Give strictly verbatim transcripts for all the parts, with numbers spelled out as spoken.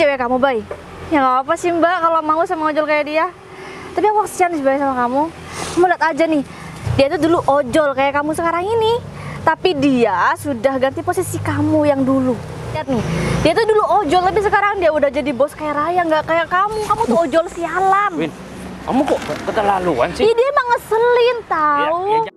cewek kamu, Bay? Ya nggak apa sih Mbak kalau mau sama ojol kayak dia. Tapi aku kesian sebenarnya sama kamu. Kamu lihat aja nih, dia tuh dulu ojol kayak kamu sekarang ini. Tapi dia sudah ganti posisi kamu yang dulu. Lihat nih, dia tuh dulu ojol tapi sekarang dia udah jadi bos kayak Raya, nggak kayak kamu. Kamu tuh ojol sialan. Win, kamu kok keterlaluan sih? Ih, dia emang ngeselin tahu. Ya, ya,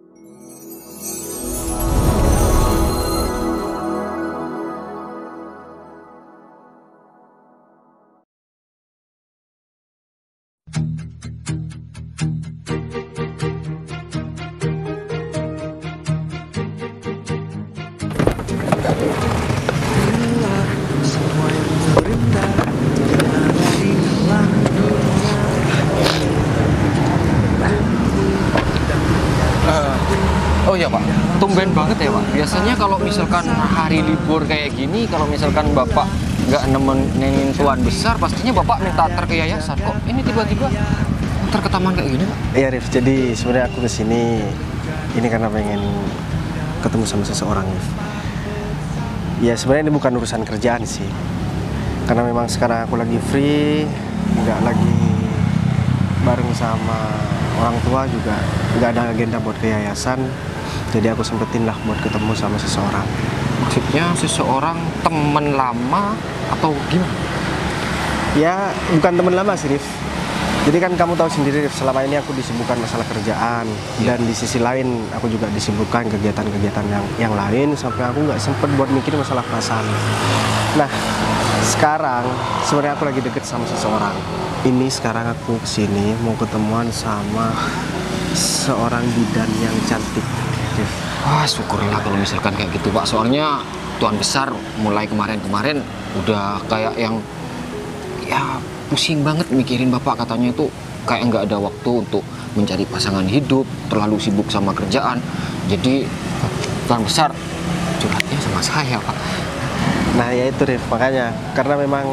Oh ya Pak, tumben banget ya Pak. Biasanya kalau misalkan hari libur kayak gini, kalau misalkan Bapak nggak nemenin tuan besar, pastinya Bapak minta antar ke yayasan. Kok ini tiba-tiba antar ke taman kayak gini Pak? Iya Rif, jadi sebenarnya aku kesini ini karena pengen ketemu sama seseorang Rif. Ya sebenarnya ini bukan urusan kerjaan sih. Karena memang sekarang aku lagi free, nggak lagi bareng sama orang tua juga, nggak ada agenda buat ke yayasan. Jadi aku sempetin lah buat ketemu sama seseorang. Maksudnya seseorang teman lama atau gimana? Ya bukan teman lama sih Rif. Jadi kan kamu tahu sendiri Rif, selama ini aku disibukkan masalah kerjaan. Dan di sisi lain aku juga disibukkan kegiatan-kegiatan yang, yang lain. Sampai aku nggak sempet buat mikir masalah perasaan. Nah sekarang sebenarnya aku lagi deket sama seseorang. Ini sekarang aku kesini mau ketemuan sama seorang bidan yang cantik. Wah syukurlah kalau misalkan kayak gitu Pak. Soalnya tuan besar mulai kemarin-kemarin udah kayak yang ya pusing banget mikirin Bapak. Katanya itu kayak nggak ada waktu untuk mencari pasangan hidup, terlalu sibuk sama kerjaan. Jadi tuan besar curhatnya sama saya Pak. Nah ya itu Rif, makanya karena memang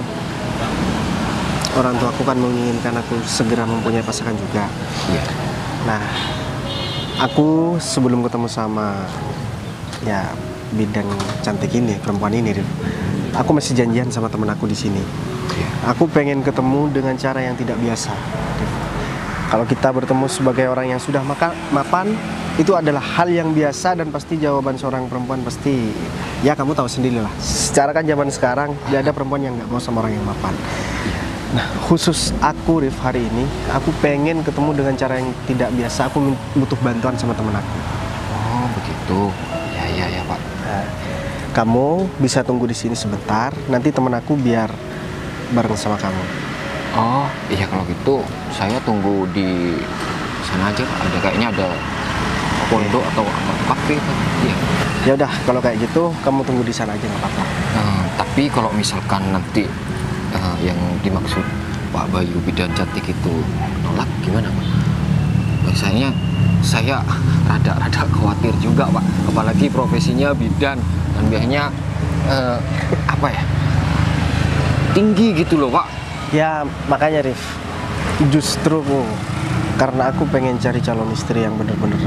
orang tua aku kan menginginkan aku segera mempunyai pasangan juga. Iya. Nah aku sebelum ketemu sama ya bidan cantik ini, perempuan ini Rif, aku masih janjian sama temen aku di sini. Aku pengen ketemu dengan cara yang tidak biasa Rif. Kalau kita bertemu sebagai orang yang sudah maka, mapan, itu adalah hal yang biasa dan pasti jawaban seorang perempuan pasti ya kamu tahu sendiri lah. Secara kan zaman sekarang tidak ada perempuan yang nggak mau sama orang yang mapan. Nah khusus aku Rif hari ini aku pengen ketemu dengan cara yang tidak biasa. Aku butuh bantuan sama temen aku. Oh begitu. Ya ya ya Pak. Nah, kamu bisa tunggu di sini sebentar. Nanti temen aku biar bareng sama kamu. Oh iya kalau gitu saya tunggu di sana aja Pak. Ada kayaknya ada pondok atau apa kafe Pak. Iya. Ya udah kalau kayak gitu kamu tunggu di sana aja nggak apa-apa. Uh, tapi kalau misalkan nanti uh, yang dimaksud Pak Bayu bidan cantik itu nolak gimana Pak? Biasanya saya rada-rada khawatir juga Pak. Apalagi profesinya bidan dan biasanya uh, apa ya tinggi gitu loh Pak. Ya makanya Rif, justru karena aku pengen cari calon istri yang bener-bener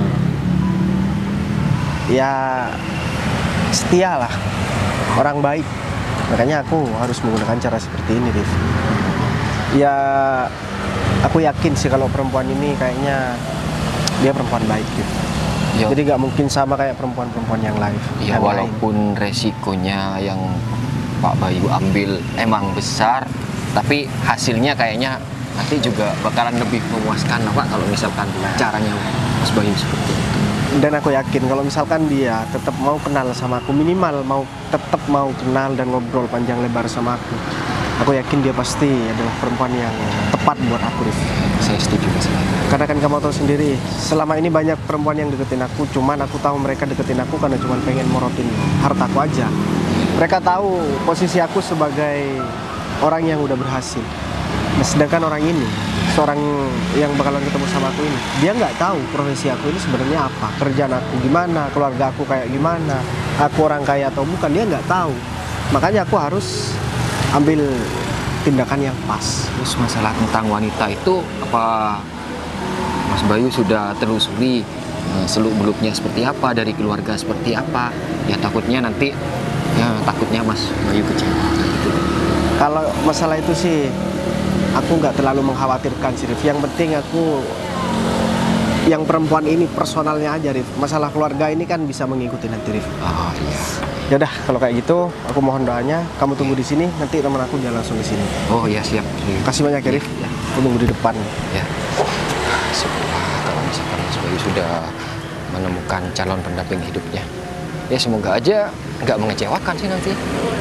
ya setia lah, orang baik. Makanya aku harus menggunakan cara seperti ini Rif. Ya aku yakin sih kalau perempuan ini kayaknya dia perempuan baik gitu. Ya. Jadi gak mungkin sama kayak perempuan-perempuan yang lain. Ya yang walaupun lain. Resikonya yang Pak Bayu ambil emang besar, tapi hasilnya kayaknya nanti juga bakalan lebih memuaskan Pak kalau misalkan caranya Mas Bayu seperti itu. Dan aku yakin kalau misalkan dia tetap mau kenal sama aku, minimal mau tetap mau kenal dan ngobrol panjang lebar sama aku, aku yakin dia pasti adalah perempuan yang tepat buat aku Rif. Saya setuju Mas. Karena kan kamu tahu sendiri, selama ini banyak perempuan yang deketin aku, cuman aku tahu mereka deketin aku karena cuman pengen morotin hartaku aja. Mereka tahu posisi aku sebagai orang yang udah berhasil. Nah, sedangkan orang ini, seorang yang bakalan ketemu sama aku ini, dia nggak tahu profesi aku ini sebenarnya apa, kerjaan aku gimana, keluarga aku kayak gimana, aku orang kaya atau bukan, dia nggak tahu. Makanya aku harus ambil tindakan yang pas. Terus masalah tentang wanita itu apa Mas Bayu sudah telusuri seluk-beluknya seperti apa, dari keluarga seperti apa? Ya takutnya nanti ya takutnya Mas Bayu kecewa gitu. Kalau masalah itu sih aku nggak terlalu mengkhawatirkan sih, Rif. Yang penting aku yang perempuan ini personalnya aja, Rif. Masalah keluarga ini kan bisa mengikuti nanti, Rif. Oh iya. Ya udah, kalau kayak gitu aku mohon doanya, kamu tunggu di sini, nanti teman aku jalan langsung ke sini. Oh iya siap. Kasih banyak ya, Rif. Ya. Aku tunggu di depan. Ya. Syukurlah kalau misalkan Mas Bayu sudah menemukan calon pendamping hidupnya. Ya semoga aja nggak mengecewakan sih nanti.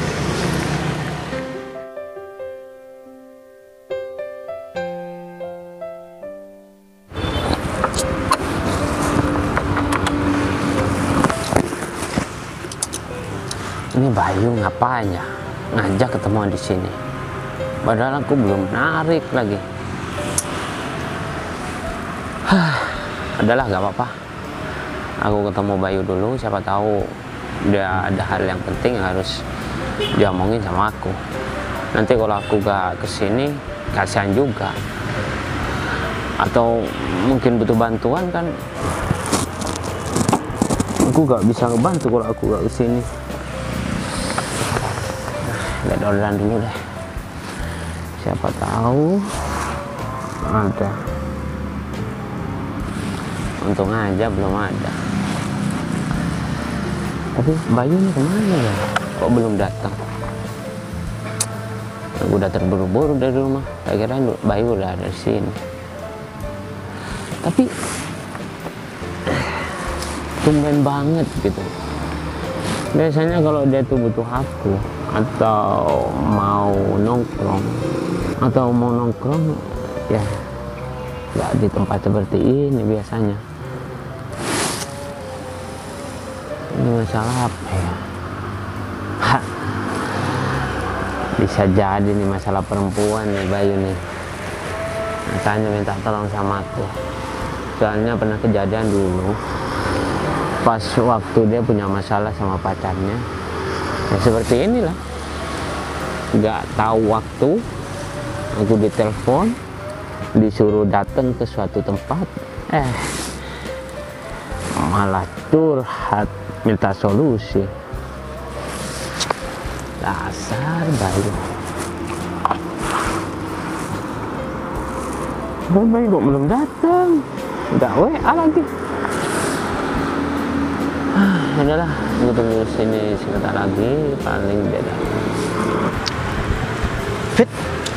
Ini Bayu ngapain ya? Ngajak ketemuan di sini. Padahal aku belum narik lagi. Hah, adalah nggak apa-apa. Aku ketemu Bayu dulu, siapa tahu dia ada hal yang penting yang harus diomongin sama aku. Nanti kalau aku gak kesini, kasihan juga. Atau mungkin butuh bantuan kan? Aku gak bisa ngebantu kalau aku gak kesini. Lihat orderan dulu deh, siapa tahu ada. Untung aja belum ada. Tapi Bayu ini kemana ya? Kok belum datang? Aku udah terburu-buru dari rumah. Saya kira Bayu udah ada di sini. Tapi tumben banget gitu. Biasanya kalau dia tuh butuh aku atau mau nongkrong atau mau nongkrong ya nggak di tempat seperti ini biasanya. Ini masalah apa ya? Ha, bisa jadi nih masalah perempuan nih Bayu nih. Makanya minta tolong sama aku. Soalnya pernah kejadian dulu pas waktu dia punya masalah sama pacarnya. Ya seperti inilah, nggak tahu waktu, aku ditelepon, disuruh datang ke suatu tempat, eh malah curhat, minta solusi. Dasar Bayu. Bayu kok belum datang, nggak W A lagi. Ah, udahlah, aku tunggu sini sebentar lagi, paling beda. Fit,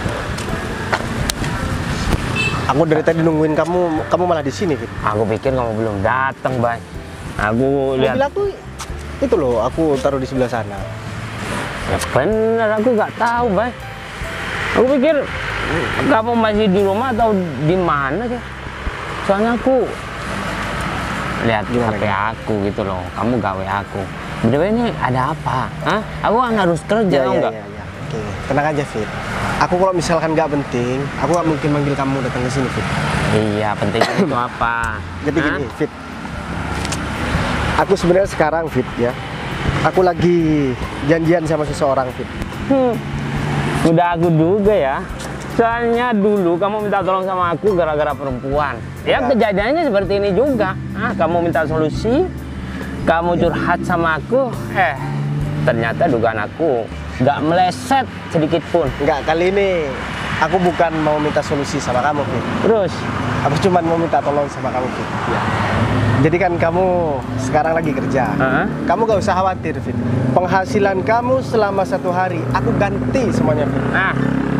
aku dari tadi nungguin kamu, kamu malah di sini, Fit. Aku pikir kamu belum datang, Bay. Aku lihat. Mobil aku itu loh, aku taruh di sebelah sana. Ya bener, aku nggak tahu, Bay. Aku pikir kamu masih di rumah atau di mana ya? Soalnya aku lihat Gimana, H P aku gitu loh, kamu gawe aku. Btw ini ada apa? Hah? Aku kan harus kerja, Ya, tau ya, nggak? ya, ya. Oke, tenang aja, Fit. Aku kalau misalkan nggak penting, aku nggak mungkin manggil kamu datang ke sini, Fit. Iya, pentingnya itu apa? Jadi Hah? gini, Fit. Aku sebenarnya sekarang, Fit, ya. Aku lagi janjian sama seseorang, Fit. Hmm. Udah aku duga ya. Soalnya dulu kamu minta tolong sama aku gara-gara perempuan. Ya Enggak. kejadiannya seperti ini juga. Ah, kamu minta solusi, kamu curhat sama aku, eh ternyata dugaan aku nggak meleset sedikit pun. Enggak, kali ini aku bukan mau minta solusi sama kamu, Fit. Terus, Aku cuma mau minta tolong sama kamu, Fit. Ya. Jadi kan kamu sekarang lagi kerja. Heeh. Kamu gak usah khawatir, Fit. Penghasilan kamu selama satu hari, aku ganti semuanya, Fit. nah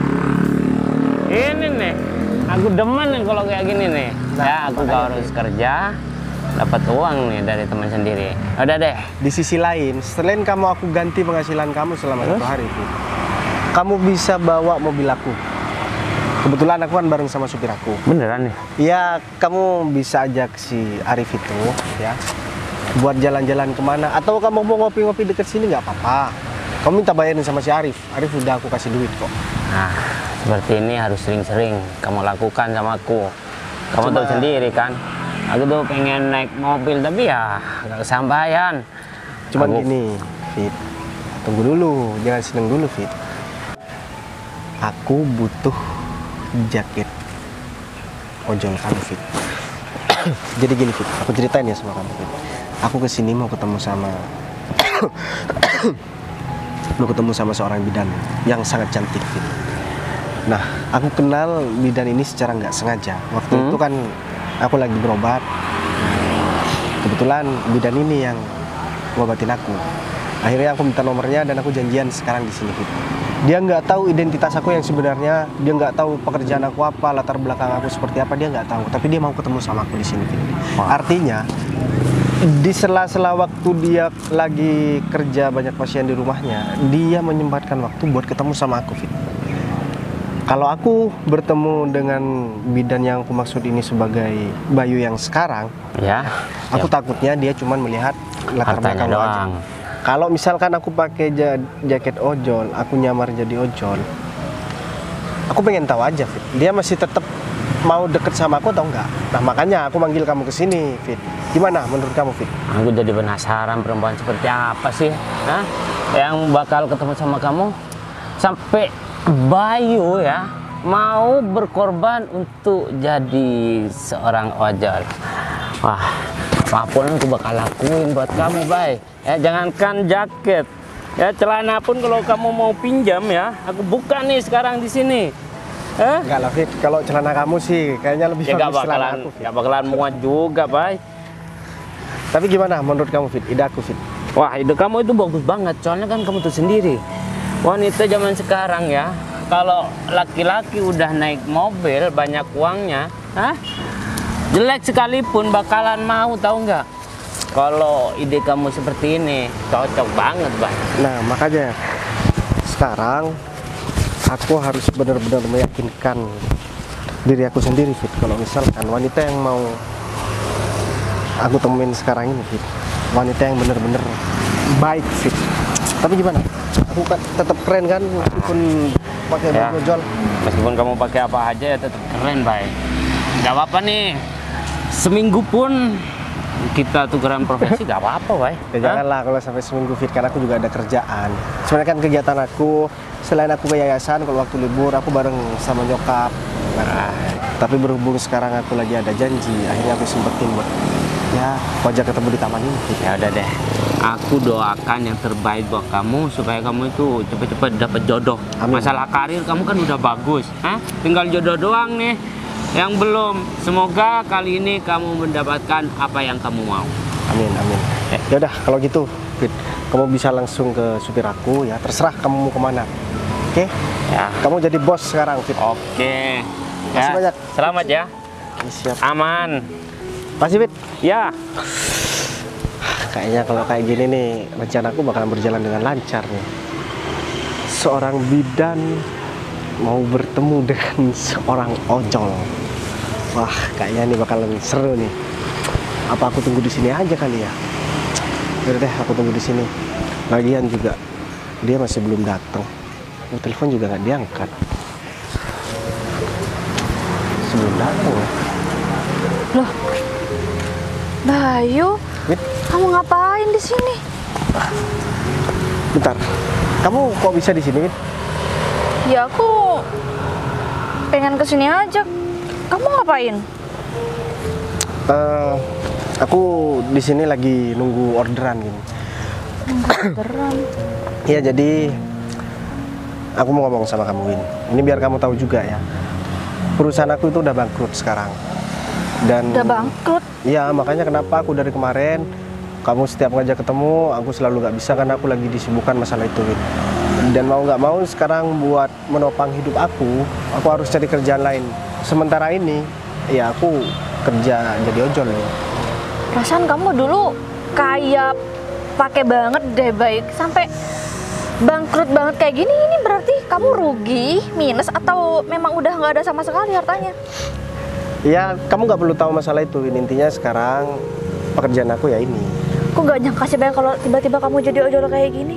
ini nih, aku demen nih kalau kayak gini nih. Nah, Ya aku makanya gak harus kerja, dapat uang nih dari teman sendiri. Udah deh. Di sisi lain, selain kamu aku ganti penghasilan kamu selama satu hari, Fit. Kamu bisa bawa mobil aku. Kebetulan aku kan bareng sama supir aku. Beneran nih? Ya, kamu bisa ajak si Arif itu, ya, buat jalan-jalan kemana. Atau kamu mau ngopi-ngopi deket sini nggak apa-apa. Kamu minta bayarin sama si Arif. Arif udah aku kasih duit kok. Nah, seperti ini harus sering-sering kamu lakukan sama aku. Kamu Cuma- tahu sendiri kan, aku tuh pengen naik mobil tapi ya nggak kesampaian. Cuman Aku- gini, Fit. Tunggu dulu, jangan seneng dulu, Fit. Aku butuh jaket ojol kamu, Fit. Jadi gini, Fit. Aku ceritain ya sama kamu, Fit. Aku kesini mau ketemu sama mau ketemu sama seorang bidan yang sangat cantik, Fit. Nah, aku kenal bidan ini secara nggak sengaja. Waktu Hmm. itu kan aku lagi berobat. Kebetulan bidan ini yang ngobatin aku. Akhirnya aku minta nomornya dan aku janjian sekarang di sini. Fit. Dia nggak tahu identitas aku yang sebenarnya, dia nggak tahu pekerjaan aku apa, latar belakang aku seperti apa, dia nggak tahu. Tapi dia mau ketemu sama aku di sini. Fit. Artinya di sela-sela waktu dia lagi kerja banyak pasien di rumahnya, dia menyempatkan waktu buat ketemu sama aku. Fit. Kalau aku bertemu dengan bidan yang aku maksud ini sebagai Bayu yang sekarang, Ya. aku ya. takutnya dia cuma melihat latar Hartanya belakang lo aja. doang. Kalau misalkan aku pakai ja- jaket ojol, aku nyamar jadi ojol, aku pengen tahu aja, Fit. Dia masih tetap mau deket sama aku atau enggak? Nah makanya aku manggil kamu ke sini, Fit. Gimana menurut kamu, Fit? Aku jadi penasaran perempuan seperti apa sih, Hah? yang bakal ketemu sama kamu sampai Bayu ya mau berkorban untuk jadi seorang ojol. Wah, apapun aku bakal lakuin buat kamu, Bay. Ya jangankan jaket, ya celana pun kalau kamu mau pinjam ya, aku buka nih sekarang di sini. Hah? Enggak lah, Fit. Kalau celana kamu sih kayaknya lebih Ya gak bagus celana bakalan, aku, Fit. gak bakalan muat juga, Bay. Tapi gimana menurut kamu, Fit? Ide aku, Fit. Wah, ide kamu itu bagus banget. Soalnya kan kamu tuh sendiri wanita zaman sekarang ya. Kalau laki-laki udah naik mobil banyak uangnya, hah? Jelek sekalipun bakalan mau, tahu nggak? Kalau ide kamu seperti ini cocok banget, Bang. Nah, makanya sekarang aku harus benar-benar meyakinkan diri aku sendiri, Fit. Kalau misalkan wanita yang mau aku temuin sekarang ini, Fit, wanita yang benar-benar baik, Fit. Tapi gimana? Aku kan tetap keren kan, meskipun pakai Ya. baju ojol. Meskipun kamu pakai apa aja ya tetap keren, Bay. Gak apa-apa nih. Seminggu pun kita tukeran profesi gak apa-apa, Bay. Ya Hah? janganlah kalau sampai seminggu, Fit, karena aku juga ada kerjaan. Sebenarnya kan kegiatan aku selain aku ke yayasan, kalau waktu libur aku bareng sama nyokap. Nah, tapi berhubung sekarang aku lagi ada janji, akhirnya aku sempetin buat ya wajah ketemu di taman ini, Fit. Ya udah deh, aku doakan yang terbaik buat kamu supaya kamu itu cepet-cepet dapat jodoh. Amin. Masalah karir kamu kan udah bagus, Hah? Tinggal jodoh doang nih yang belum. Semoga kali ini kamu mendapatkan apa yang kamu mau. Amin, amin. Eh. Ya udah kalau gitu, Fit, kamu bisa langsung ke supir aku ya. Terserah kamu mau kemana. Oke? Ya, Kamu jadi bos sekarang, Fit. oke. Makasih Ya, banyak. selamat ya, Ini siap. aman. Makasih, Fit. Ya, Kayaknya kalau kayak gini nih, rencanaku bakalan berjalan dengan lancar nih. Seorang bidan mau bertemu dengan seorang ojol. Wah, kayaknya ini bakalan seru nih. Apa aku tunggu di sini aja kali ya? Udah deh, aku tunggu di sini. Lagian juga dia masih belum datang. Oh, telepon juga nggak diangkat. Sebelum datang ya. Loh, Bayu, Fit, kamu ngapain di sini? bentar. Kamu kok bisa di sini, Fit? Ya aku pengen kesini aja. Kamu ngapain? Eh, aku di sini lagi nunggu orderan gini. Beneran. Iya, jadi aku mau ngomong sama kamu Win. Ini biar kamu tahu juga ya. Perusahaan aku itu udah bangkrut sekarang. Dan Udah bangkrut. Iya, makanya kenapa aku dari kemarin kamu setiap ngajak ketemu, aku selalu nggak bisa karena aku lagi disibukkan masalah itu, Win. Dan mau nggak mau sekarang buat menopang hidup aku, aku harus cari kerjaan lain. Sementara ini, ya aku kerja jadi ojol ya. Perasaan kamu dulu kayak pakai banget deh, baik sampai bangkrut banget kayak gini. Ini berarti kamu rugi, minus, atau memang udah nggak ada sama sekali hartanya? Ya, kamu nggak perlu tahu masalah itu, Win. Intinya sekarang pekerjaan aku ya ini. Aku nggak nyangka sih, Bay, kalau tiba-tiba kamu jadi ojol kayak gini.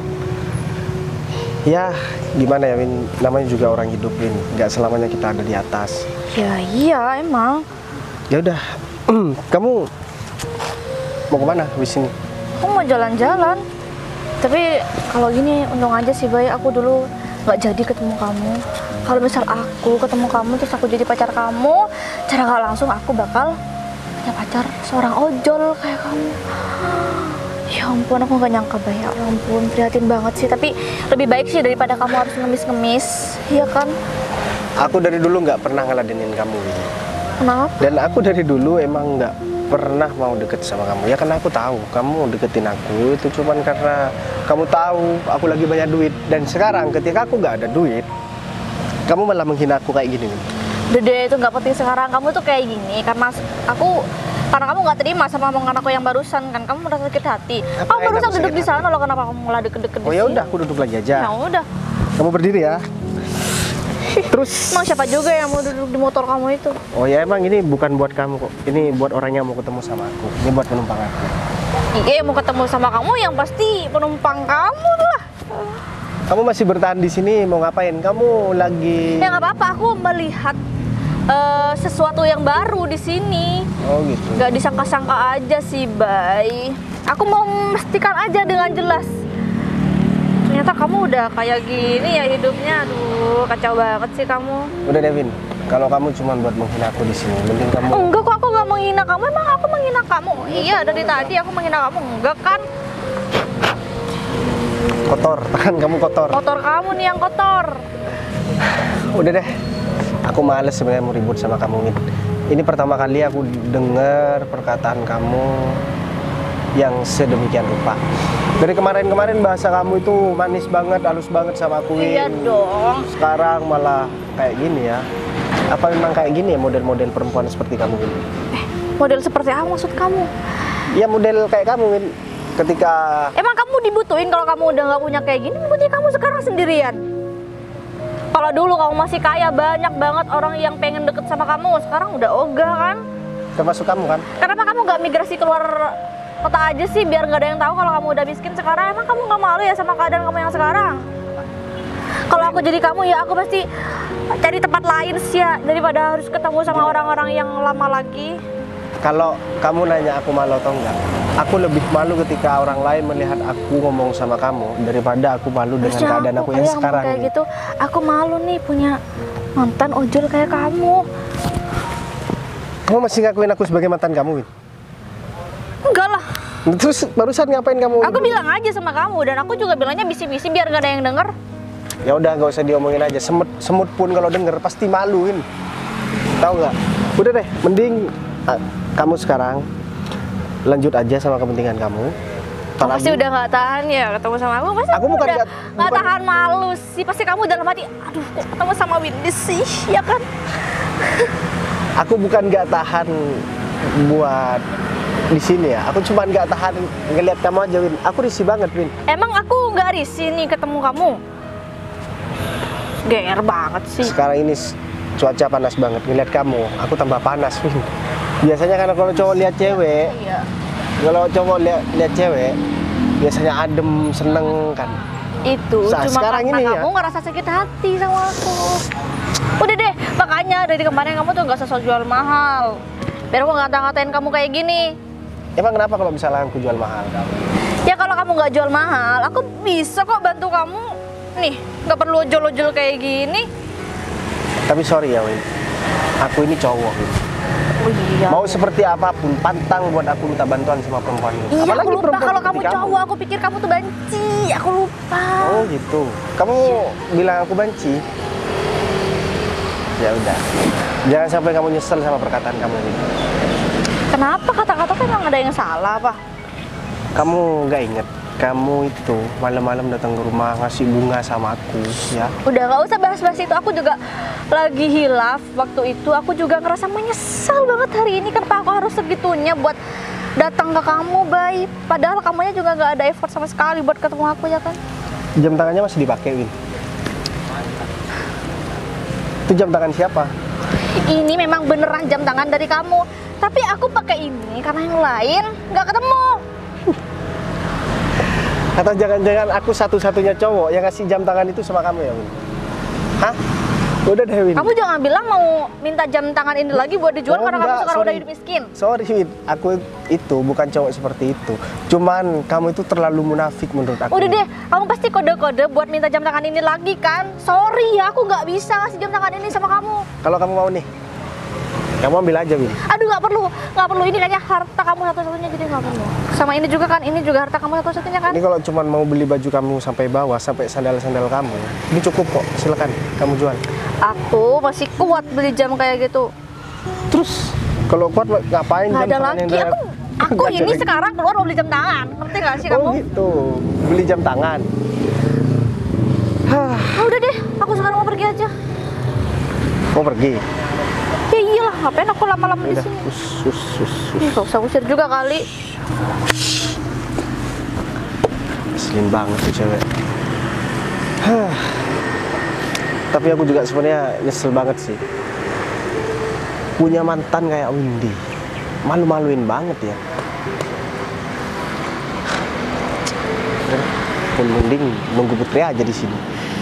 Ya, gimana ya, Win? Namanya juga orang hidup, Win. Nggak selamanya kita ada di atas. Ya iya emang. Ya udah, kamu mau kemana habis ini? Aku mau jalan-jalan. Tapi kalau gini untung aja sih, Bay, aku dulu nggak jadi ketemu kamu. Kalau misal aku ketemu kamu terus aku jadi pacar kamu, cara nggak langsung aku bakal punya pacar seorang ojol kayak kamu. Ya ampun, aku nggak nyangka Bay. Ya ampun, prihatin banget sih. Tapi lebih baik sih daripada kamu harus ngemis-ngemis, iya kan? Aku dari dulu nggak pernah ngeladenin kamu, Win. Kenapa? Dan aku dari dulu emang nggak pernah mau deket sama kamu. Ya karena aku tahu kamu deketin aku itu cuman karena kamu tahu aku lagi banyak duit. Dan sekarang ketika aku nggak ada duit, kamu malah menghina aku kayak gini, Win. Dede, itu nggak penting sekarang. Kamu tuh kayak gini karena aku karena kamu nggak terima sama omongan aku yang barusan kan. Kamu merasa sakit hati. Apa Kamu yang barusan aku duduk sakit di sana loh, kenapa kamu malah deket-deket di Oh ya sini? udah, aku duduk lagi aja. Ya udah. Kamu berdiri ya. Terus Emang siapa juga yang mau duduk di motor kamu itu? oh ya emang ini bukan buat kamu kok. Ini buat orang yang mau ketemu sama aku. Ini buat penumpang aku. Iya, mau ketemu sama kamu yang pasti penumpang kamu tuh lah. Kamu masih bertahan di sini mau ngapain? Kamu lagi Ya nggak apa-apa, aku melihat eh, sesuatu yang baru di sini. Oh gitu. Nggak disangka-sangka aja sih, Bay. Aku mau memastikan aja dengan jelas. Ternyata kamu udah kayak gini ya hidupnya. Aduh, kacau banget sih kamu. Udah Devin, kalau kamu cuma buat menghina aku di sini, mending kamu Enggak kok, aku nggak menghina kamu. Emang aku menghina kamu? Iya, dari tadi aku menghina kamu. Enggak kan? kotor, tangan kamu kotor. Motor kamu nih yang kotor. Udah deh, aku males sebenarnya mau ribut sama kamu, Min. Ini pertama kali aku dengar perkataan kamu yang sedemikian rupa. Dari kemarin-kemarin bahasa kamu itu manis banget, halus banget sama aku, Win. Iya dong. Sekarang malah kayak gini ya. Apa memang kayak gini ya model-model perempuan seperti kamu, Win? Eh, model seperti apa maksud kamu? Ya model kayak kamu, Win. Ketika Emang kamu dibutuhin kalau kamu udah nggak punya kayak gini? Buktinya kamu sekarang sendirian. Kalau dulu kamu masih kaya, banyak banget orang yang pengen deket sama kamu. Sekarang udah ogah kan? termasuk kamu kan? Kenapa kamu nggak migrasi keluar kota aja sih biar nggak ada yang tahu kalau kamu udah miskin sekarang? Emang kamu nggak malu ya sama keadaan kamu yang sekarang? Kalau aku jadi kamu ya aku pasti cari tempat lain sih ya daripada harus ketemu sama orang-orang yang lama lagi. Kalau kamu nanya aku malu atau enggak, aku lebih malu ketika orang lain melihat aku ngomong sama kamu daripada aku malu dengan Harusnya keadaan aku yang kayak sekarang kayak ini. gitu. Aku malu nih punya mantan ojol kayak kamu. Kamu masih ngakuin aku sebagai mantan kamu, Win? Enggak lah. Terus barusan ngapain kamu? Aku bilang aja sama kamu dan aku juga bilangnya bisi-bisi biar gak ada yang denger. Ya udah nggak usah diomongin aja. Semut semut pun kalau denger pasti maluin. Tahu nggak? Udah deh, mending ah, kamu sekarang lanjut aja sama kepentingan kamu. Kamu pasti udah nggak tahan ya ketemu sama aku. Pasti Aku bukan udah nggak- nggak bukan- tahan malu sih. Pasti kamu dalam hati, aduh kok ketemu sama Windy sih, ya kan? Aku bukan nggak tahan buat di sini ya. Aku cuma nggak tahan ngelihat kamu aja, Win. Aku risih banget, Win. Emang aku nggak risih nih ketemu kamu? G R banget sih. Sekarang ini s- cuaca panas banget. Ngelihat kamu, aku tambah panas, Win. Biasanya kan kalau cowok lihat cewek, Iya. kalau cowok lihat lihat cewek, biasanya adem, seneng kan. Itu Sa- cuma sekarang karena ini ya. kamu ngerasa sakit hati sama aku. Udah deh, makanya dari kemarin kamu tuh nggak sosok jual mahal. Biar aku ngata-ngatain kamu kayak gini. Emang kenapa kalau misalnya aku jual mahal? Ya kalau kamu nggak jual mahal, aku bisa kok bantu kamu. Nih, nggak perlu ojol-ojol kayak gini. Tapi sorry ya, Win. Aku ini cowok, Win. Oh iya. Mau seperti apapun, pantang buat aku minta bantuan sama perempuan ini. Iya, Apalagi aku lupa perempuan kalau kamu seperti cowok, aku pikir kamu tuh benci. Aku lupa. Oh gitu. Kamu bilang aku benci? Ya udah. Jangan sampai kamu nyesel sama perkataan kamu ini. Kenapa kata-kata kan emang ada yang salah, Pak? Kamu nggak inget? Kamu itu malam-malam datang ke rumah ngasih bunga sama aku, ya? Udah nggak usah bahas-bahas itu. Aku juga lagi hilaf waktu itu. Aku juga ngerasa menyesal banget hari ini. Kenapa aku harus segitunya buat datang ke kamu, Bay? Padahal kamunya juga nggak ada effort sama sekali buat ketemu aku, ya kan? Jam tangannya masih dipakai, Win. Itu jam tangan siapa? Ini memang beneran jam tangan dari kamu. Tapi aku pakai ini karena yang lain nggak ketemu. Atau jangan-jangan aku satu-satunya cowok yang ngasih jam tangan itu sama kamu ya, Win? Hah? Udah deh, Win. Kamu jangan bilang mau minta jam tangan ini lagi buat dijual Oh, karena kamu enggak, sekarang udah sorry. hidup miskin. Sorry, Win. Aku itu bukan cowok seperti itu. Cuman kamu itu terlalu munafik menurut aku. Udah deh, kamu pasti kode-kode buat minta jam tangan ini lagi kan? Sorry ya, aku nggak bisa ngasih jam tangan ini sama kamu. Kalau kamu mau nih, Kamu ambil aja, Win. Aduh, nggak perlu, nggak perlu. Ini kayaknya harta kamu satu-satunya, jadi nggak perlu. Sama ini juga kan, ini juga harta kamu satu-satunya kan. Ini kalau cuma mau beli baju kamu sampai bawah, sampai sandal-sandal kamu, ini cukup kok. Silakan, kamu jual. Aku masih kuat beli jam kayak gitu. Terus kalau kuat ngapain Nggak jam ada tangan lagi. yang dari Aku, aku Nggak ada ini lagi. sekarang keluar mau beli jam tangan. Ngerti nggak sih Oh kamu? gitu, beli jam tangan. Hah, Ah, udah deh, aku sekarang mau pergi aja. mau pergi? Ya iyalah, ngapain aku lama-lama di Udah, sini? us, us, us, us. Ih, gak usah usir juga kali. Ngeselin banget tuh cewek. Hah. Tapi aku juga sebenarnya nyesel banget sih. Punya mantan kayak Windy. Malu-maluin banget ya. Udah, pun mending nunggu Putri aja di sini.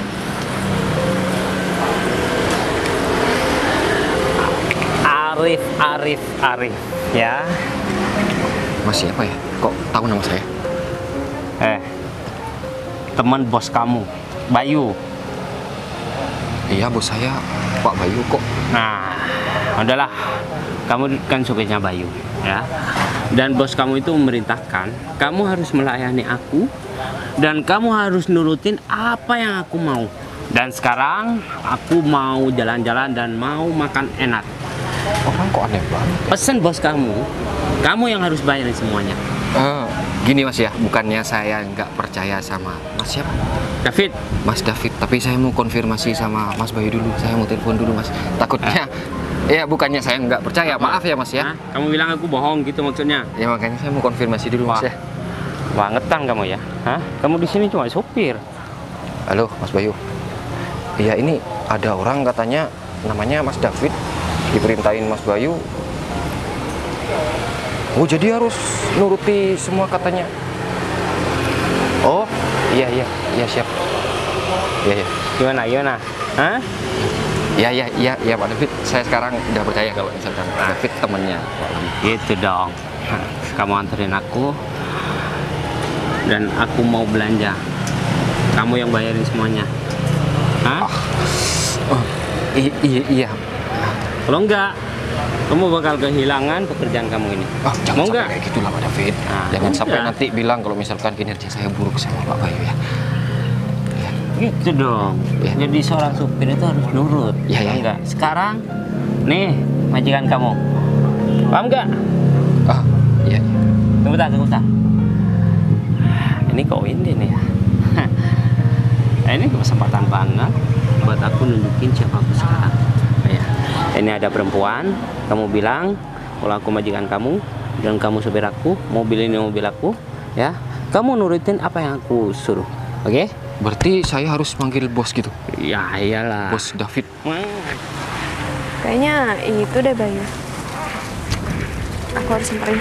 Arif, Arif, Arif, ya. Mas siapa ya? Kok tahu nama saya? Eh, teman bos kamu, Bayu. Iya, bos saya Pak Bayu kok. Nah, udahlah, kamu kan supirnya Bayu, ya. Dan bos kamu itu memerintahkan, kamu harus melayani aku, dan kamu harus nurutin apa yang aku mau. Dan sekarang aku mau jalan-jalan dan mau makan enak. Orang kok aneh banget. Pesen bos kamu, kamu yang harus bayarin semuanya. Eh, gini Mas ya, bukannya saya nggak percaya sama Mas siapa? David, Mas David, tapi saya mau konfirmasi sama Mas Bayu dulu. Saya mau telepon dulu Mas. Takutnya, ya bukannya saya nggak percaya. Maaf ya Mas ya. Hah? Kamu bilang aku bohong gitu maksudnya? Ya makanya saya mau konfirmasi dulu Mas Wah. ya. Bangetan kamu ya? Hah? Kamu di sini cuma sopir. Halo Mas Bayu. Iya ini ada orang katanya namanya Mas David, diperintahin Mas Bayu. Oh jadi harus nuruti semua katanya. Oh iya iya iya siap. Iya iya. Gimana, gimana? Hah? Iya iya iya iya Pak David. Saya sekarang udah percaya kalau misalkan Pak David temennya Pak Bayu. Gitu dong. Hah, kamu anterin aku dan aku mau belanja. Kamu yang bayarin semuanya. Hah? Oh iya iya. iya. Kalau enggak, kamu bakal kehilangan pekerjaan kamu ini. Oh jangan Mau sampai enggak? kayak gitu lah Pak David. Nah, jangan sampai udah. nanti bilang kalau misalkan kinerja saya buruk sama Pak Bayu ya. Gitu dong. Ya. Jadi seorang supir itu harus nurut. Ya, ya, ya. Enggak. Sekarang, nih majikan kamu. Paham enggak? Ah iya. iya. Tunggu bentar, tunggu bentar. Ini kok Windy nih ya. Ini kesempatan banget buat aku nunjukin siapa aku sekarang. Ya. Ini ada perempuan, kamu bilang kalau aku majikan kamu dan kamu supir aku, mobil ini mobil aku, ya. Kamu nurutin apa yang aku suruh. Oke? Berarti saya harus manggil bos gitu. Ya iyalah. Bos David. Kayaknya itu deh Bayu. Aku harus samperin.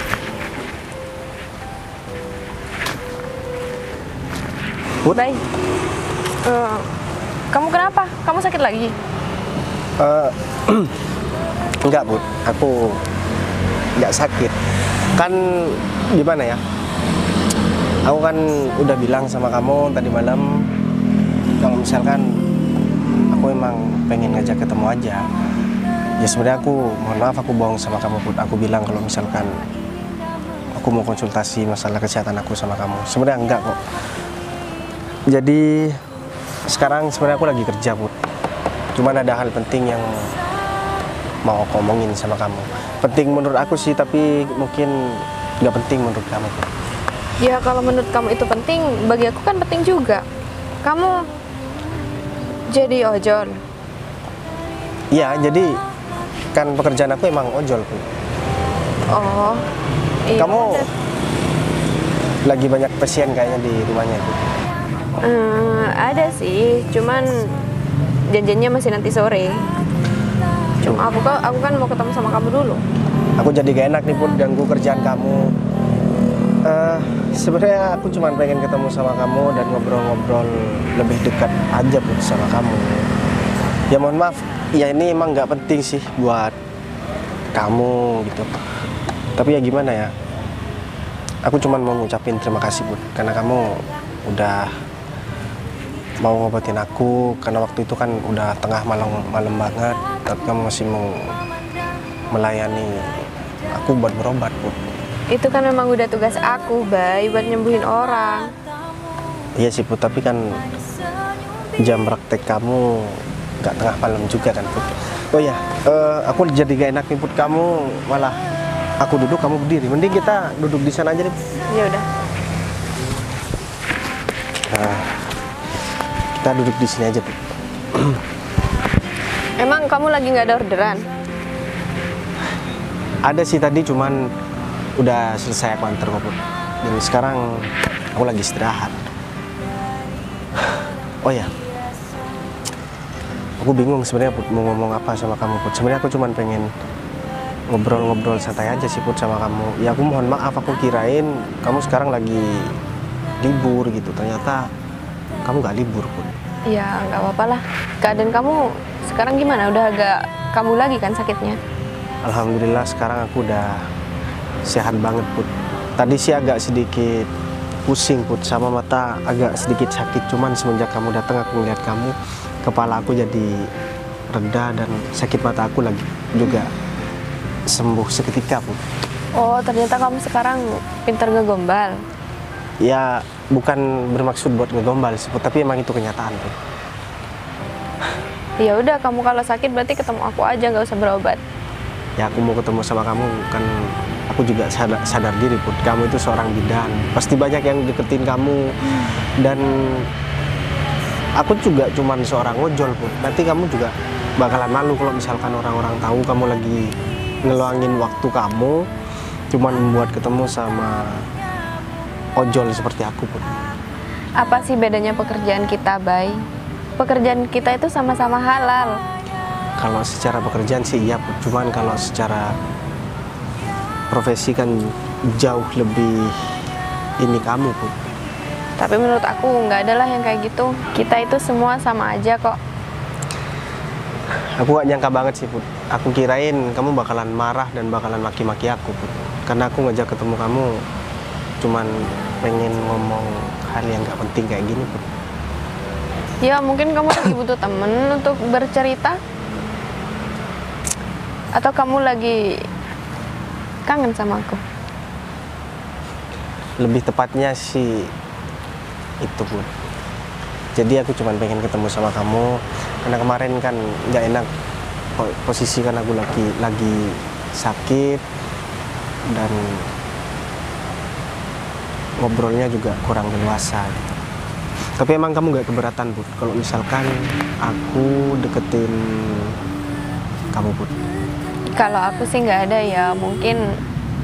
Put? Bay, eh, kamu kenapa? Kamu sakit lagi? Eh, enggak, Bud. Aku enggak sakit. Kan gimana ya? Aku kan udah bilang sama kamu tadi malam kalau misalkan aku emang pengen ngajak ketemu aja. Ya sebenarnya aku mohon maaf aku bohong sama kamu, Bud. Aku bilang kalau misalkan aku mau konsultasi masalah kesehatan aku sama kamu. Sebenarnya enggak kok. Jadi sekarang sebenarnya aku lagi kerja, Bud. Cuman ada hal penting yang mau aku omongin sama kamu. Penting menurut aku sih, tapi mungkin nggak penting menurut kamu. Ya kalau menurut kamu itu penting, bagi aku kan penting juga. Kamu jadi ojol. Iya, jadi kan pekerjaan aku emang ojol, Bud. Oh, iya. Kamu lagi banyak pasien kayaknya di rumahnya itu. Eh, ada sih, cuman janjiannya masih nanti sore. Cuma aku kok, aku kan mau ketemu sama kamu dulu. Aku jadi gak enak nih, Bud, ganggu kerjaan kamu. Eh, sebenarnya aku cuma pengen ketemu sama kamu dan ngobrol-ngobrol lebih dekat aja, Bud, sama kamu. Ya mohon maaf, ya ini emang nggak penting sih buat kamu gitu. Tapi ya gimana ya? Aku cuma mau ngucapin terima kasih, Bud, karena kamu udah mau ngobatin aku, karena waktu itu kan udah tengah malam malam banget, tapi kamu masih mau melayani aku buat berobat, Put. Itu kan memang udah tugas aku, Bay, buat nyembuhin orang. Iya sih, Put, tapi kan jam praktek kamu nggak tengah malam juga kan, Put. Oh ya, eh, aku jadi gak enak nih, Put. Kamu malah aku duduk, kamu berdiri. Mending kita duduk di sana aja deh. Ya udah. Nah, kita duduk di sini aja, Put. Emang kamu lagi nggak ada orderan? Ada sih tadi, cuman udah selesai aku antar kok, Put. Dan sekarang aku lagi istirahat. Oh ya, aku bingung sebenarnya, Put, mau ngomong apa sama kamu, Put. Sebenarnya aku cuman pengen ngobrol-ngobrol santai aja sih, Put, sama kamu. Ya aku mohon maaf, aku kirain kamu sekarang lagi libur gitu. Ternyata kamu nggak libur, Put. Ya nggak apa-apa lah. Keadaan kamu sekarang gimana? Udah agak kamu lagi kan sakitnya? Alhamdulillah sekarang aku udah sehat banget, Put. Tadi sih agak sedikit pusing, Put, sama mata agak sedikit sakit. Cuman semenjak kamu datang aku ngeliat kamu, kepala aku jadi reda dan sakit mata aku lagi juga sembuh seketika, Put. Oh, ternyata kamu sekarang pinter ngegombal. Ya bukan bermaksud buat ngegombal sih, Put, tapi emang itu kenyataan, Put. Ya udah, kamu kalau sakit berarti ketemu aku aja, nggak usah berobat. Ya aku mau ketemu sama kamu kan aku juga sadar, sadar diri, Put. Kamu itu seorang bidan, pasti banyak yang deketin kamu. Dan aku juga cuman seorang ojol, Put. Nanti kamu juga bakalan malu kalau misalkan orang-orang tahu kamu lagi ngeluangin waktu kamu cuman buat ketemu sama ojol seperti aku, Put. Apa sih bedanya pekerjaan kita, Bay? Pekerjaan kita itu sama-sama halal. Kalau secara pekerjaan sih iya, Put. Cuman kalau secara profesi kan jauh lebih ini kamu, Put. Tapi menurut aku nggak ada lah yang kayak gitu. Kita itu semua sama aja kok. Aku gak nyangka banget sih, Put. Aku kirain kamu bakalan marah dan bakalan maki-maki aku, Put. Karena aku ngajak ketemu kamu cuman pengen ngomong hal yang gak penting kayak gini, Put. Ya mungkin kamu lagi butuh temen untuk bercerita. Atau kamu lagi kangen sama aku. Lebih tepatnya sih itu, Put. Jadi aku cuman pengen ketemu sama kamu karena kemarin kan nggak enak posisi, kan aku lagi lagi sakit dan ngobrolnya juga kurang leluasa gitu. Tapi emang kamu nggak keberatan, Put, kalau misalkan aku deketin kamu, Put? Kalau aku sih nggak ada ya. Mungkin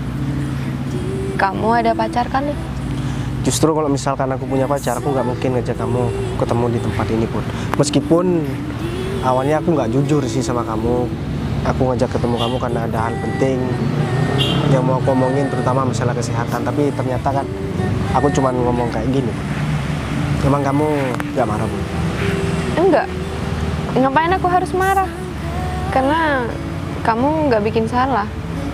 kamu ada pacar kali. Justru kalau misalkan aku punya pacar, aku nggak mungkin ngajak kamu ketemu di tempat ini, Put. Meskipun awalnya aku nggak jujur sih sama kamu. Aku ngajak ketemu kamu karena ada hal penting yang mau aku omongin, terutama masalah kesehatan. Tapi ternyata kan aku cuma ngomong kayak gini, Put. Emang kamu nggak marah, Put? Enggak. Ngapain aku harus marah? Karena kamu nggak bikin salah.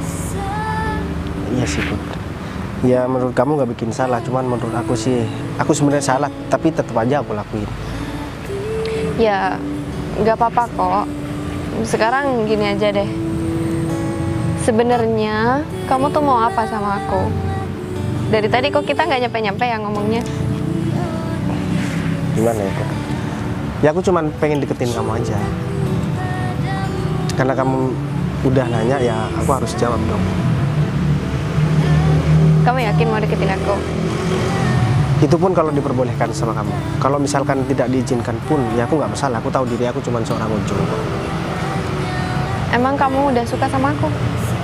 Iya sih, Put. Ya menurut kamu nggak bikin salah, cuman menurut aku sih, aku sebenarnya salah, tapi tetap aja aku lakuin. Ya nggak apa-apa kok. Sekarang gini aja deh. Sebenarnya kamu tuh mau apa sama aku? Dari tadi kok kita nggak nyampe-nyampe ya ngomongnya. Gimana ya, Put? Ya aku cuman pengen deketin kamu aja. Karena kamu udah nanya, ya aku harus jawab dong. Kamu yakin mau deketin aku? Itu pun kalau diperbolehkan sama kamu. Kalau misalkan tidak diizinkan pun, ya aku nggak masalah. Aku tahu diri aku cuma seorang ojol kok. Emang kamu udah suka sama aku?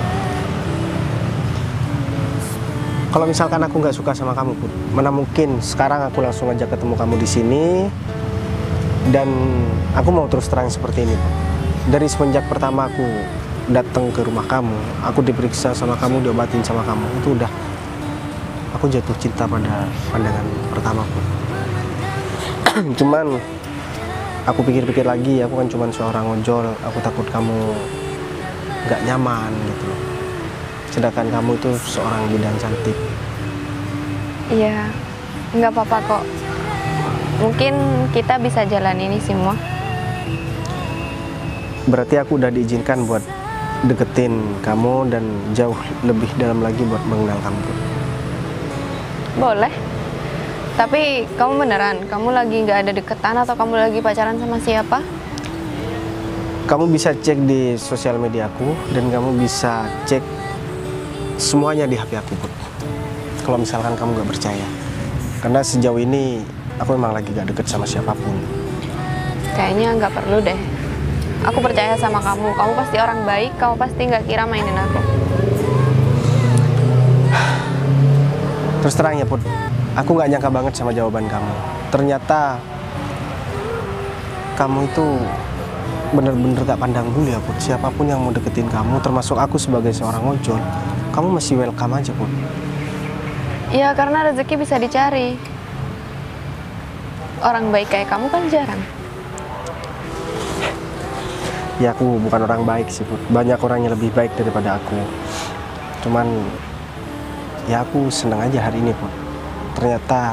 Kalau misalkan aku nggak suka sama kamu, Put, mana mungkin sekarang aku langsung ajak ketemu kamu di sini dan aku mau terus terang seperti ini, Put. Dari semenjak pertama aku datang ke rumah kamu, aku diperiksa sama kamu, diobatin sama kamu, itu udah aku jatuh cinta pada pandangan pertama, Put. Cuman aku pikir-pikir lagi, aku kan cuma seorang ojol, aku takut kamu nggak nyaman gitu loh. Sedangkan kamu itu seorang bidan cantik. Iya, nggak apa-apa kok. Mungkin kita bisa jalan ini semua. Berarti aku udah diizinkan buat deketin kamu dan jauh lebih dalam lagi buat mengenal kamu, Put. Boleh. Tapi kamu beneran, kamu lagi nggak ada deketan atau kamu lagi pacaran sama siapa? Kamu bisa cek di sosial media aku dan kamu bisa cek semuanya di H P aku, Put. Kalau misalkan kamu nggak percaya, karena sejauh ini aku memang lagi gak deket sama siapapun. Kayaknya nggak perlu deh. Aku percaya sama kamu. Kamu pasti orang baik. Kamu pasti nggak kira mainin aku. Terus terang ya, Put, aku nggak nyangka banget sama jawaban kamu. Ternyata kamu itu bener-bener gak pandang bulu ya, Put. Siapapun yang mau deketin kamu, termasuk aku sebagai seorang ojol, kamu masih welcome aja, Put. Ya karena rezeki bisa dicari. Orang baik kayak kamu kan jarang. Ya aku bukan orang baik sih, Put. Banyak orang yang lebih baik daripada aku. Cuman ya aku seneng aja hari ini, Put. Ternyata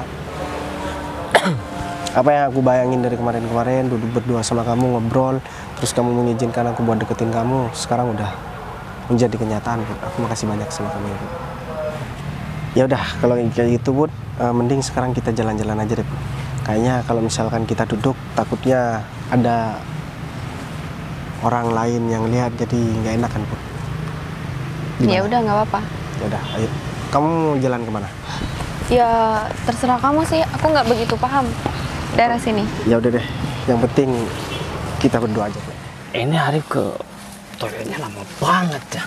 apa yang aku bayangin dari kemarin-kemarin, duduk berdua sama kamu ngobrol, terus kamu mengizinkan aku buat deketin kamu, sekarang udah menjadi kenyataan, Put. Aku makasih banyak sama kamu, Put. Ya udah, kalau kayak gitu, Put, uh, mending sekarang kita jalan-jalan aja deh, Put. Kayaknya kalau misalkan kita duduk, takutnya ada orang lain yang lihat, jadi nggak enak kan, Put. Ya udah nggak apa-apa. Ya udah, ayo. Kamu mau jalan kemana? Ya terserah kamu sih. Aku nggak begitu paham daerah sini. Ya udah deh. Yang penting kita berdua aja, Put. Ini hari ke toiletnya lama banget ya.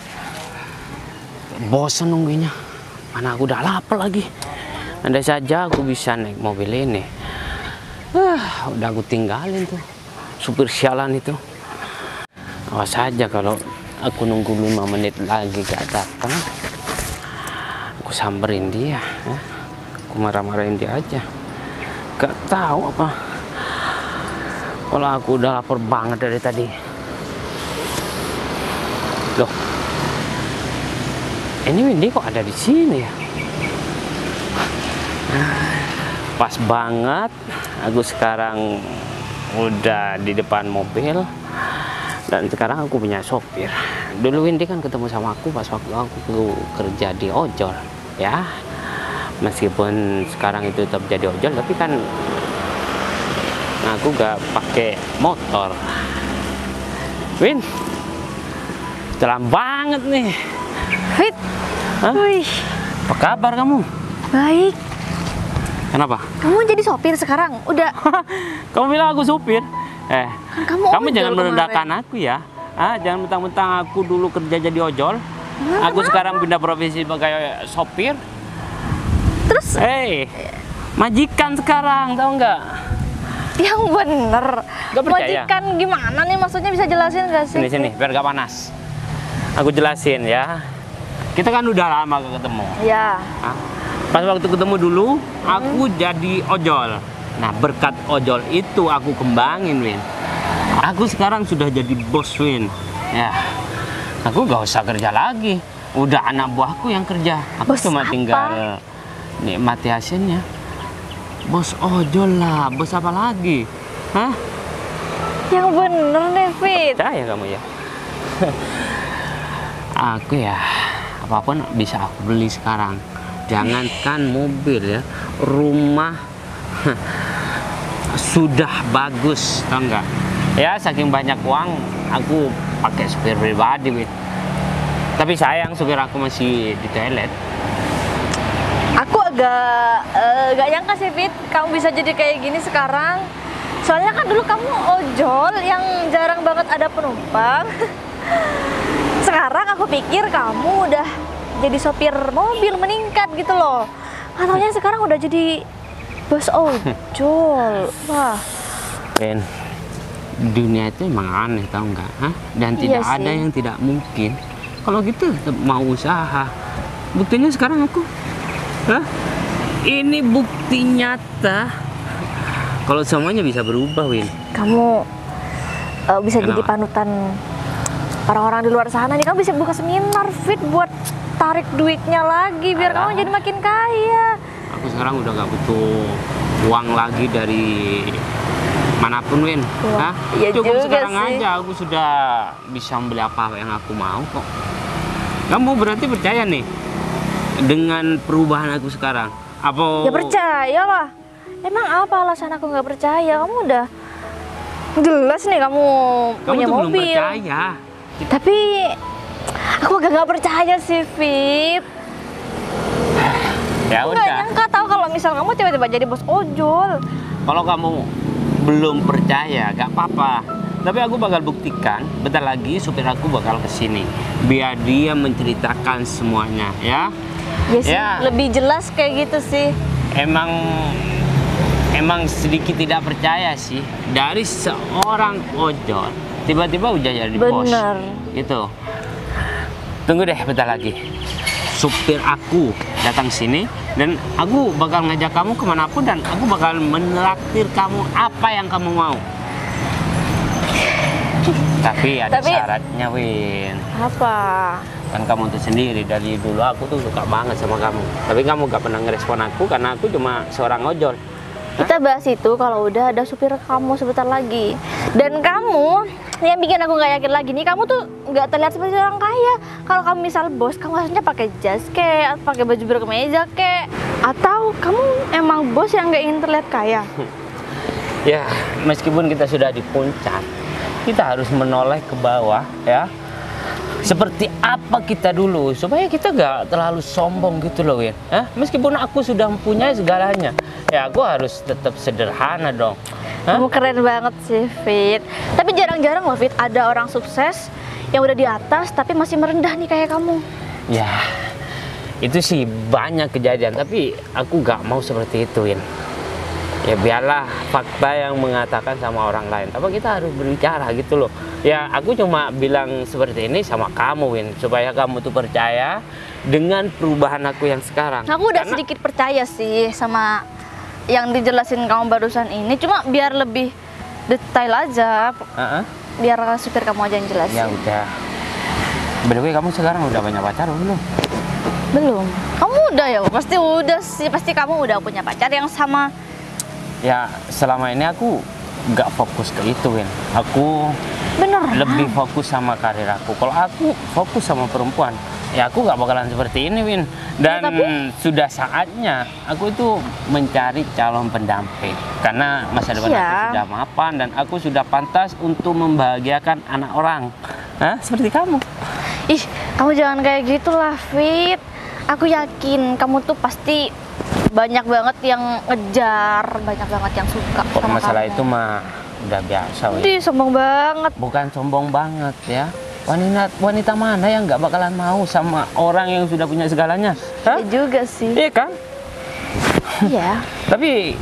Bosan nunggunya. Mana aku udah lapar lagi. Andai saja aku bisa naik mobil ini. Ah, udah aku tinggalin tuh supir sialan itu. Awas saja kalau aku nunggu lima menit lagi gak datang, aku samperin dia, ya. Aku marah-marahin dia aja. Gak tahu apa. Kalau aku udah lapar banget dari tadi. Loh, ini Windy kok ada di sini ya? Pas banget, aku sekarang udah di depan mobil dan sekarang aku punya sopir. Dulu Windy kan ketemu sama aku pas waktu aku kerja di ojol, ya. Meskipun sekarang itu tetap jadi ojol, tapi kan aku gak pakai motor. Win, telam banget nih. Fit, Hah? wih, Apa kabar kamu? baik. Kenapa? Kamu jadi sopir sekarang? Udah, Kamu bilang aku supir? Eh, kan kamu kamu ojol jangan kemarin. merendahkan aku ya. Ah, jangan mentang-mentang aku dulu kerja jadi ojol. Emang Aku kenapa? sekarang pindah profesi sebagai sopir. Terus Hei, majikan sekarang, tahu nggak? yang bener. Nggak percaya? Majikan gimana nih? Maksudnya bisa jelasin gak sih? Sini sini, biar gak panas. Aku jelasin ya. Kita kan udah lama gak ketemu. Ya. Ah, Pas waktu ketemu dulu, aku jadi ojol. Nah, berkat ojol itu aku kembangin, Win. Aku sekarang sudah jadi bos, Win. Ya, aku gak usah kerja lagi. Udah anak buahku yang kerja. Aku Bos cuma apa? tinggal nikmati hasilnya. Bos ojol lah, bos apa lagi? Hah? Yang bener nih, Fit. Percaya kamu ya? Aku ya, apapun bisa aku beli sekarang. Jangankan mobil ya, rumah sudah bagus, tau nggak? Ya saking banyak uang, aku pakai supir pribadi, Win. Tapi sayang supir aku masih di toilet. Aku agak eh, gak nyangka sih, Fit, kamu bisa jadi kayak gini sekarang. Soalnya kan dulu kamu ojol yang jarang banget ada penumpang. Sekarang aku pikir kamu udah jadi sopir mobil meningkat gitu loh. Katanya sekarang udah jadi bos ojol. Wah, Win, dunia itu emang aneh, tau nggak? Hah? Dan Iya tidak ada sih. yang tidak mungkin. Kalau gitu tetap mau usaha. Buktinya sekarang aku, hah? Ini bukti nyata. Kalau semuanya bisa berubah, Win. kamu eh, bisa jadi Kenapa? panutan orang-orang di luar sana nih. Kamu bisa buka seminar, Fit, buat tarik duitnya lagi biar Alah. kamu jadi makin kaya. Aku sekarang udah gak butuh uang lagi dari manapun Win. Wah, Hah? iya Cukup juga sekarang sih. aja aku sudah bisa membeli apa yang aku mau kok. Kamu berarti percaya nih dengan perubahan aku sekarang? Apa? Ya percaya lah. Emang apa alasan aku nggak percaya? Kamu udah jelas nih kamu, Kamu punya tuh belum mobil. percaya. Tapi aku agak nggak percaya sih, Fit. Ya Aku nggak udah. nyangka tahu kalau misal kamu tiba-tiba jadi bos ojol. Kalau kamu belum percaya, gak apa-apa. Tapi aku bakal buktikan, bentar lagi supir aku bakal kesini. Biar dia menceritakan semuanya, ya. Ya sih, Ya. lebih jelas kayak gitu sih. Emang, emang sedikit tidak percaya sih. Dari seorang ojol, tiba-tiba udah jadi bos. Bener. Gitu. Tunggu deh, bentar lagi. Supir aku datang sini dan aku bakal ngajak kamu kemanapun dan aku bakal menraktir kamu apa yang kamu mau. Tapi ada Tapi- syaratnya, Win. Apa? Kan kamu tuh sendiri dari dulu aku tuh suka banget sama kamu. Tapi kamu gak pernah ngerespon aku karena aku cuma seorang ojol. Kita bahas itu kalau udah ada supir kamu sebentar lagi. Dan kamu, yang bikin aku nggak yakin lagi nih, kamu tuh nggak terlihat seperti orang kaya. Kalau kamu misal bos, kamu harusnya pakai jas kek, atau pakai baju berkemeja kek, atau kamu emang bos yang nggak ingin terlihat kaya. Ya, meskipun kita sudah di puncak, kita harus menoleh ke bawah, ya. Seperti apa kita dulu, supaya kita gak terlalu sombong gitu loh, Win. Hah? Meskipun aku sudah mempunyai segalanya, ya aku harus tetap sederhana dong. Hah? Kamu keren banget sih, Fit. Tapi jarang-jarang loh, Fit, ada orang sukses yang udah di atas tapi masih merendah nih kayak kamu. Ya, itu sih banyak kejadian, tapi aku gak mau seperti itu, Win. Ya biarlah fakta yang mengatakan sama orang lain. Tapi kita harus berbicara gitu loh. Ya aku cuma bilang seperti ini sama kamu, Win, supaya kamu tuh percaya dengan perubahan aku yang sekarang. Aku udah Karena- sedikit percaya sih sama yang dijelasin kamu barusan ini. Cuma biar lebih detail aja, Uh-uh. biar supir kamu aja yang jelasin. Ya udah. By the way, kamu sekarang udah banyak pacar belum? Belum. Kamu udah ya? Pasti udah sih. Pasti kamu udah punya pacar yang sama. Ya selama ini aku nggak fokus ke itu, Win. Aku Bener. lebih fokus sama karir aku. Kalau aku fokus sama perempuan, ya aku nggak bakalan seperti ini, Win. Dan Ya, tapi- sudah saatnya aku itu mencari calon pendamping. Karena masa depan aku Ya. sudah mapan dan aku sudah pantas untuk membahagiakan anak orang. Hah? Seperti kamu. Ih, kamu jangan kayak gitulah, Fit. Aku yakin kamu tuh pasti banyak banget yang ngejar, banyak banget yang suka Kok sama masalah kamu. itu mah udah biasa, Win. Ih, sombong banget. Bukan sombong banget ya. Wanita wanita mana yang nggak bakalan mau sama orang yang sudah punya segalanya? Hah? Ya juga sih. Iya kan? Iya. Tapi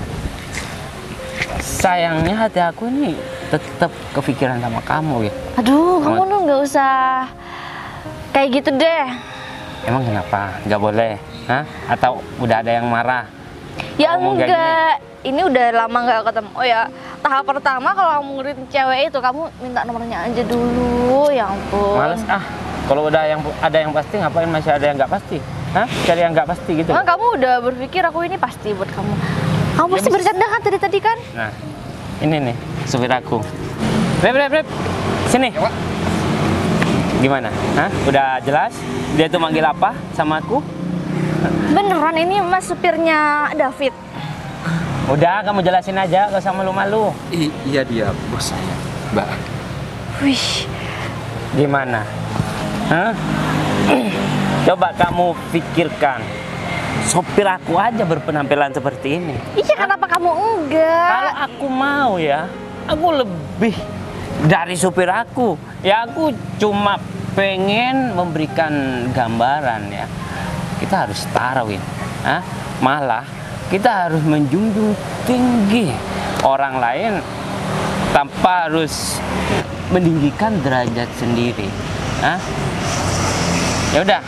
sayangnya hati aku ini tetap kepikiran sama kamu ya. Aduh, kamu Amat. tuh nggak usah kayak gitu deh. Emang kenapa? Nggak boleh? Hah? Atau udah ada yang marah? Ya Ngomong kayak enggak. Ini udah lama nggak ketemu. Oh ya, tahap pertama kalau kamu ngeliatin cewek itu, kamu minta nomornya aja dulu. Ya ampun. Males ah. Kalau udah yang ada yang pasti, ngapain masih ada yang nggak pasti? Hah? Cari yang nggak pasti gitu. Emang kamu udah berpikir aku ini pasti buat kamu. Kamu Ya, pasti bisa. bercanda kan tadi tadi kan? Nah, ini nih supir aku. Rep, rep, rep. Sini. Gimana? Hah? Udah jelas? Dia tuh manggil apa sama aku? Beneran ini mas supirnya David. Udah, kamu jelasin aja, gak usah malu-malu. I- iya dia bos saya, Mbak. Wih, Gimana? Hah? Coba kamu pikirkan. Sopir aku aja berpenampilan seperti ini. iya kenapa kamu enggak? Kalau aku mau ya, aku lebih dari supir aku. Ya aku cuma pengen memberikan gambaran ya. Kita harus setara, Win. Hah? Malah kita harus menjunjung tinggi orang lain tanpa harus meninggikan derajat sendiri. Hah? Ya udah.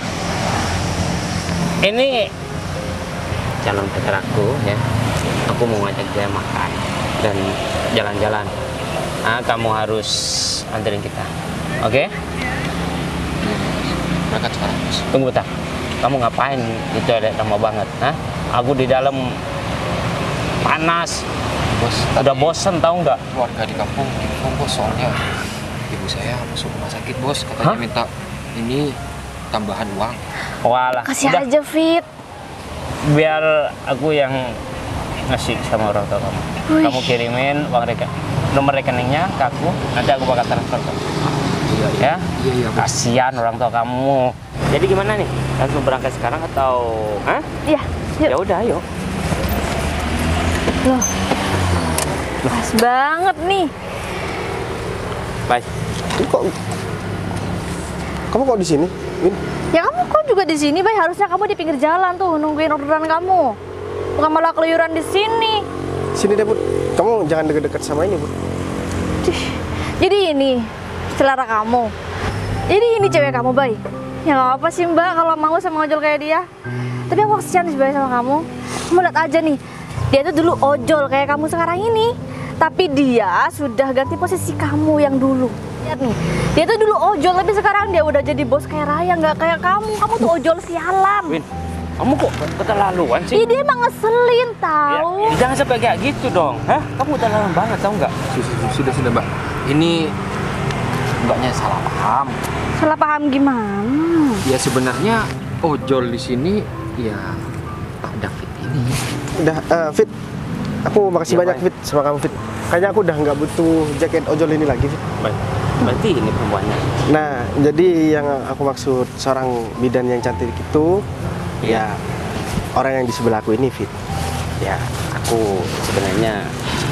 Ini calon pacar aku ya. Aku mau ngajak dia makan dan jalan-jalan. Ah, kamu harus anterin kita. Oke? Berangkat sekarang, bos. Tunggu bentar. Kamu ngapain di toilet lama banget? Hah? Aku di dalam panas. bos. Udah bosen tahu nggak? Keluarga di kampung info bos, soalnya ibu saya masuk rumah sakit bos, katanya Hah? minta ini tambahan uang. Walah, Kasih udah aja Fit. biar aku yang ngasih sama orang tua kamu. Wih. Kamu kirimin uang reken nomor rekeningnya ke aku, nanti aku bakal transfer ke kamu. Iya Ya? Iya iya bos. Kasihan orang tua kamu. Jadi gimana nih? Langsung berangkat sekarang atau hah? Iya, Ya yuk. udah, ayo. Loh. Pas banget nih. Bye. Ini kok kamu kok di sini? Win, Ya kamu kok juga di sini, Bay? Harusnya kamu di pinggir jalan tuh nungguin orderan kamu. Bukan malah keluyuran di sini. sini deh, Bud. Kamu jangan deket-deket sama ini, Bud. Cih. Jadi ini selera kamu. Jadi ini cewek kamu, Bay. Ya nggak apa sih Mbak kalau mau sama ojol kayak dia. Tapi aku kesian sih Bay sama kamu. Kamu lihat aja nih, dia tuh dulu ojol kayak kamu sekarang ini. Tapi dia sudah ganti posisi kamu yang dulu. Lihat nih, dia tuh dulu ojol tapi sekarang dia udah jadi bos kayak raya, nggak kayak kamu. Kamu tuh ojol sialan. Win, kamu kok keterlaluan sih? Ih, dia emang ngeselin Ya, tahu. ya, jangan sampai kayak gitu dong. Hah? Kamu terlalu banget tahu nggak? Sudah sudah sudah mbak. Ini mbaknya salah paham. Salah paham gimana? Ya sebenarnya ojol di sini ya Pak David ini. Udah, eh, Fit. Aku makasih Ya, banyak, Bay. Fit, sama kamu, Fit. Kayaknya aku udah nggak butuh jaket ojol ini lagi, Fit. Baik. Berarti ini perempuannya. Nah, jadi yang aku maksud seorang bidan yang cantik itu, Iya. ya orang yang di sebelah aku ini, Fit. Ya, aku sebenarnya.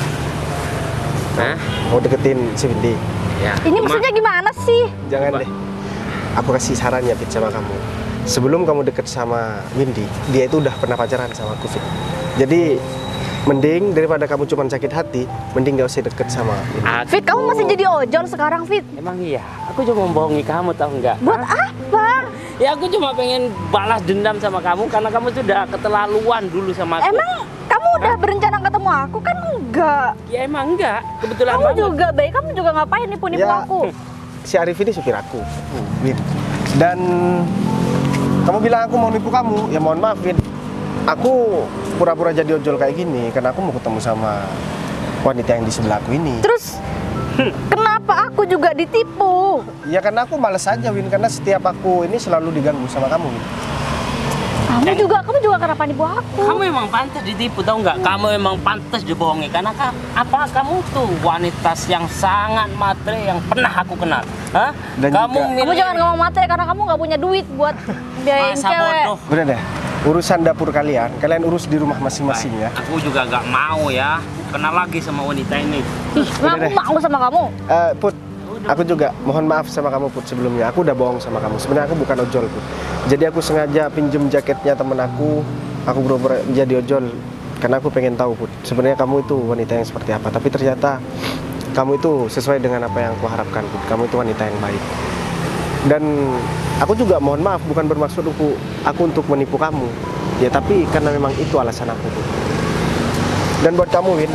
Hah? Mau deketin si Windy. Ya. Ini cuma- maksudnya gimana sih? Jangan Coba. deh. Aku kasih saran ya, Fit, sama kamu. Sebelum kamu deket sama Windy, dia itu udah pernah pacaran sama aku, Fit. Jadi, mending daripada kamu cuma sakit hati, mending gak usah deket sama Windy. Aku- Fit, kamu masih jadi ojol sekarang, Fit. Emang iya, aku cuma membohongi kamu tahu nggak? Buat Hah? apa? Ya aku cuma pengen balas dendam sama kamu karena kamu sudah keterlaluan dulu sama aku. Emang kamu udah berencana ketemu aku kan enggak? Ya emang enggak, kebetulan Kamu banget. juga baik, kamu juga ngapain nipu-nipu Ya. aku? Si Arif ini supir aku, Win. Dan kamu bilang aku mau nipu kamu, ya mohon maaf, Win. Aku pura-pura jadi ojol kayak gini karena aku mau ketemu sama wanita yang di sebelah aku ini. Terus kenapa aku juga ditipu? Ya karena aku males aja, Win, karena setiap aku ini selalu diganggu sama kamu, Win. Kamu Dan- juga, kamu juga kenapa nipu aku? Kamu emang pantas ditipu tahu nggak? Kamu emang pantas dibohongi karena ka- apa kamu tuh wanita yang sangat matre yang pernah aku kenal. Hah? Dan kamu juga- Kamu milih- jangan ngomong materi karena kamu nggak punya duit buat biayain Masa cewek. bodoh. Udah deh, urusan dapur kalian, kalian urus di rumah masing-masing ya. Aku juga nggak mau ya kenal lagi sama wanita ini. Ih, Udah aku deh. mau sama kamu. Eh, Put, aku juga mohon maaf sama kamu, Put, sebelumnya. Aku udah bohong sama kamu. Sebenarnya aku bukan ojol, Put. Jadi aku sengaja pinjem jaketnya temen aku. Aku berobat jadi ojol karena aku pengen tahu, Put, sebenarnya kamu itu wanita yang seperti apa. Tapi ternyata kamu itu sesuai dengan apa yang aku harapkan, Put. Kamu itu wanita yang baik. Dan aku juga mohon maaf, bukan bermaksud aku, aku untuk menipu kamu. Ya, tapi karena memang itu alasan aku, Put. Dan buat kamu, Win,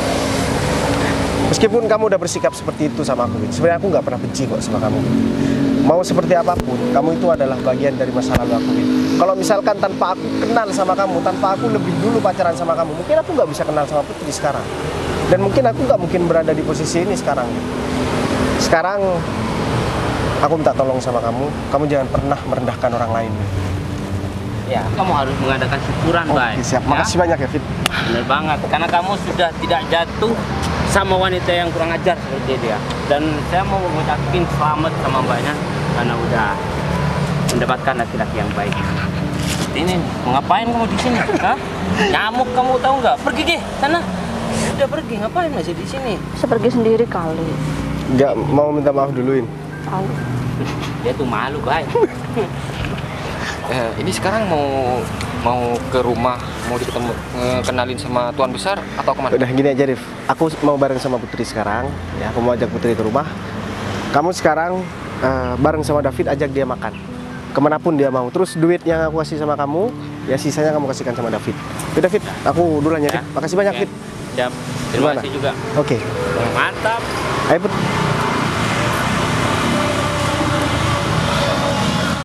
meskipun kamu udah bersikap seperti itu sama aku, Win, sebenarnya aku nggak pernah benci kok sama kamu. Mau seperti apapun, kamu itu adalah bagian dari masa lalu aku, Win. Kalau misalkan tanpa aku kenal sama kamu, tanpa aku lebih dulu pacaran sama kamu, mungkin aku nggak bisa kenal sama Putri sekarang. Dan mungkin aku nggak mungkin berada di posisi ini sekarang. Win. Sekarang, aku minta tolong sama kamu, kamu jangan pernah merendahkan orang lain, Win. Ya, kamu harus mengadakan syukuran, Bay. Oke, siap. Ya? Makasih banyak ya, Fit. Bener banget, karena kamu sudah tidak jatuh sama wanita yang kurang ajar seperti dia. Dan saya mau mengucapkan selamat sama mbaknya karena udah mendapatkan laki-laki yang baik. Seperti ini, mau ngapain kamu di sini? Hah? Nyamuk kamu tahu nggak? Pergi deh sana. Sudah pergi, ngapain masih di sini? Bisa pergi sendiri kali. Nggak mau minta maaf duluin. Tahu. Dia tuh malu, Bay. Eh, ini sekarang mau mau ke rumah, mau diketemu eh, kenalin sama tuan besar atau kemana? Udah gini aja, Rif. Aku mau bareng sama Putri sekarang. Ya, aku mau ajak Putri ke rumah. Kamu sekarang eh, bareng sama David, ajak dia makan. Kemanapun dia mau. Terus duit yang aku kasih sama kamu, ya sisanya kamu kasihkan sama David. Ya, David, aku duluan ya, Ya. Rif. Makasih banyak, Ya. Fit. Siap. Terima Gimana? kasih juga. Oke. Mantap. Ayo, Put.